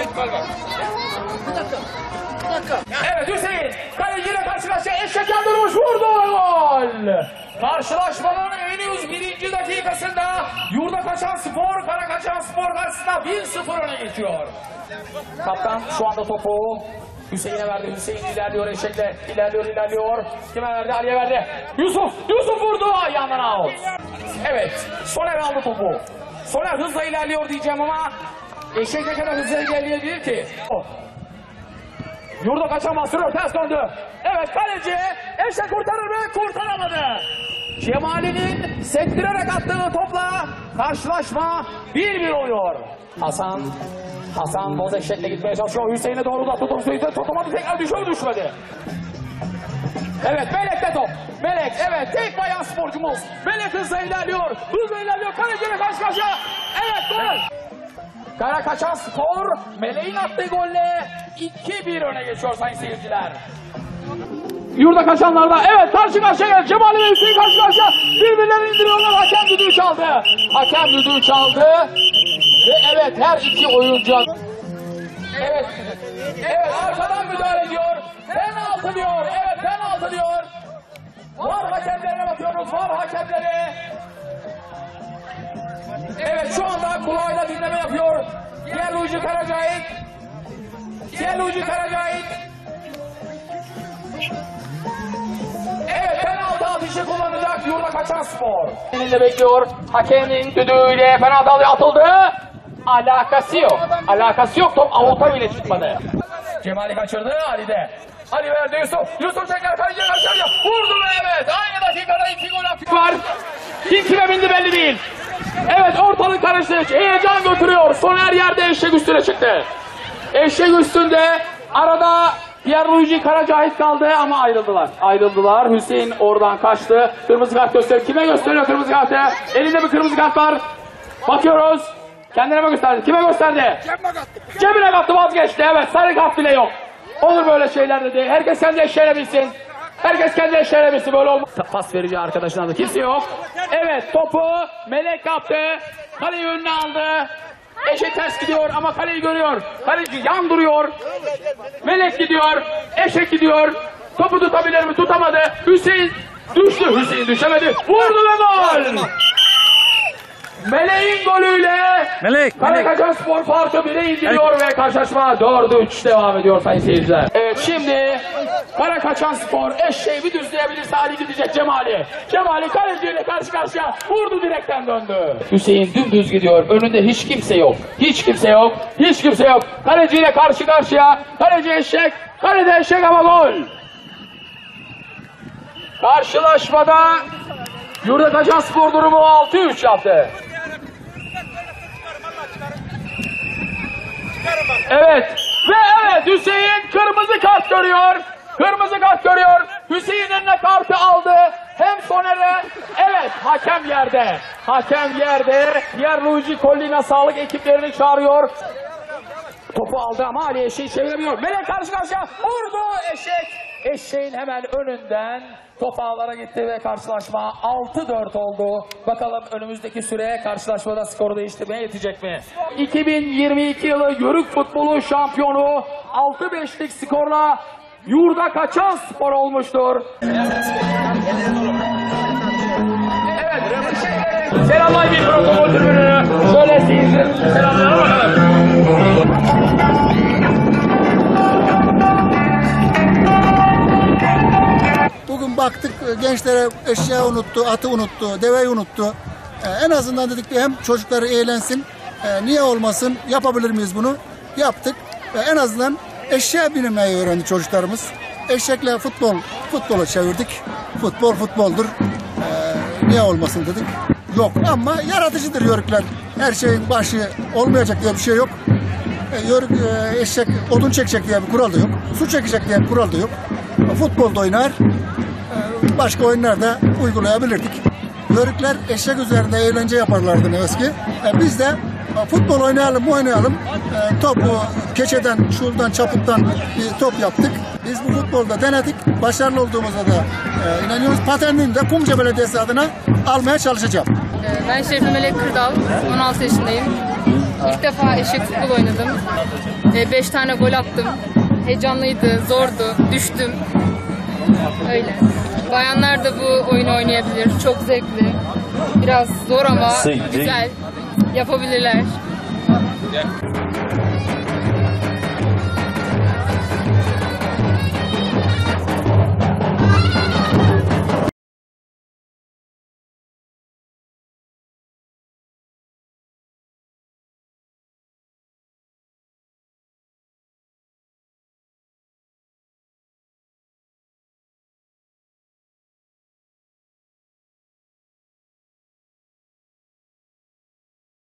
Evet Hüseyin. Kaleciyle karşılaştı. Eşekten durmuş vurdu. Gol. Karşılaşmanın henüz 1. dakikasında Yurdakaçanspor, Karakaçanspor karşısında 1-0 öne geçiyor. Kaptan şu anda topu Hüseyin'e verdi. Hüseyin ilerliyor eşekle. İlerliyor. Kime verdi? Ali'ye verdi. Yusuf vurdu. Ayağından out. Evet. Soner aldı topu. Soner hızla ilerliyor diyeceğim ama eşek ne kadar hızlı ilerleyebilir ki? Yurdakaçan bastırıyor. Ters döndü. Evet kaleci eşek kurtarır mı? Kurtaramadı. Cemali'nin sektirerek attığı topla karşılaşma 1-1 oluyor. Hasan boz eşekle gitmeye çalışıyor. Hüseyin'e doğru da tutamadı. Tekrar düşmedi. Evet Melek'te top. Melek evet tek bayan sporcumuz. Melek hızla ilerliyor. Kaleciyle karşılaşıyor. Evet gol. Karakaçanspor Melek'in attığı golle 2-1 öne geçiyor sayın seyirciler. Yurdakaçanlarda evet karşı karşıya Cemali ve Hüseyin karşı karşıya birbirlerini indiriyorlar. Hakem düdüğü çaldı. Ve evet her iki oyuncu evet arkadan müdahale ediyor. Penaltı diyor. Var hakemlerine bakıyoruz. Evet şu anda kulağıyla dinleme yapıyor. Pierluigi Karacahit. Evet penaltı atışı kullanacak Yurdakaçanspor. Elinde bekliyor. Hakemin düdüğüyle penaltı atıldı. Alakası yok. Top avuta bile çıkmadı. Cemali kaçırdı. Ali verdi Yusuf tekrar kaleciye karşıya vurdu ve evet aynı dakikada 2 gol attı var. Kime bindi belli değil. Evet ortalık karıştı. Heyecan götürüyor. Soner yerde eşek üstüne çıktı. Eşek üstünde arada Pierluigi Karacahit kaldı ama ayrıldılar. Hüseyin oradan kaçtı. Kırmızı kart gösteriyor. Kime gösteriyor kırmızı kartı? Elinde bir kırmızı kart var. Bakıyoruz. Kendine mi gösterdi? Kime gösterdi? Cebine kattı vazgeçti. Evet sarı kart bile yok. Olur böyle şeyler dedi. Herkes kendi eşeğine bilsin. Böyle olmaz. Pas verici arkadaşlar da kimse yok. Evet topu Melek kaptı. Kaleyi önüne aldı. Eşek ters gidiyor ama kaleyi görüyor. Kaleci yan duruyor. Melek gidiyor. Eşek gidiyor. Topu tutabilir mi? Tutamadı. Hüseyin düştü. Hüseyin düşemedi. Vurdu ve gol. Melek'in golüyle Karakaçanspor farkı 1'e indiriyor ve karşılaşma 4-3 devam ediyor sayın seyirciler. Evet şimdi Karakaçanspor eşeği bir düzleyebilirse Ali gidecek Cemali kaleciyle karşı karşıya vurdu direkten döndü. Hüseyin dümdüz gidiyor. Önünde hiç kimse yok. Kaleciyle karşı karşıya. Kaleci eşek. Kalede eşek ama gol. Karşılaşmada Yurdakaçanspor durumu 6-3 yaptı. Evet Hüseyin kırmızı kart görüyor. Hüseyin eline kartı aldı. Hem Soner'e evet hakem yerde. Pierluigi Collina sağlık ekiplerini çağırıyor. Topu aldı ama Ali eşeği çeviremiyor. Melek karşı karşıya vurdu eşek. Eşeğin hemen önünden top ağlara gitti ve karşılaşma 6-4 oldu. Bakalım önümüzdeki süre karşılaşmada skoru değiştirmeye yetecek mi? 2022 yılı Yörük futbolu şampiyonu 6-5'lik skorla Yurdakaçanspor olmuştur. Evet. Selamlar bir protokol tribünü. Şöyle sizin selamlara bakalım. Bugün baktık gençlere eşya unuttu, atı unuttu, deveyi unuttu. En azından dedik hem çocukları eğlensin, niye olmasın, yapabilir miyiz bunu? Yaptık. En azından eşya binmeyi öğrendi çocuklarımız. Eşekle futbola çevirdik. Futbol futboldur. Niye olmasın dedik. Yok ama yaratıcıdır yörükler. Her şeyin başı olmayacak diye bir şey yok. Yörük, eşek odun çekecek diye bir kural da yok. Su çekecek diye bir kural da yok. Futbolda oynar. Başka oyunlarda uygulayabilirdik. Yörükler eşek üzerinde eğlence yaparlardı ne eski. Biz de futbol oynayalım. Topu keçeden, şuradan, çaputtan bir top yaptık. Biz bu futbolda denedik. Başarılı olduğumuza da inanıyoruz. Paternini de Kumca Belediyesi adına almaya çalışacağım. Ben Şerife Melek Kırdal, 16 yaşındayım. İlk defa eşek futbol oynadım. 5 tane gol attım. Heyecanlıydı, zordu, düştüm. Öyle. Bayanlar da bu oyunu oynayabilir. Çok zevkli. Biraz zor ama güzel. Yapabilirler.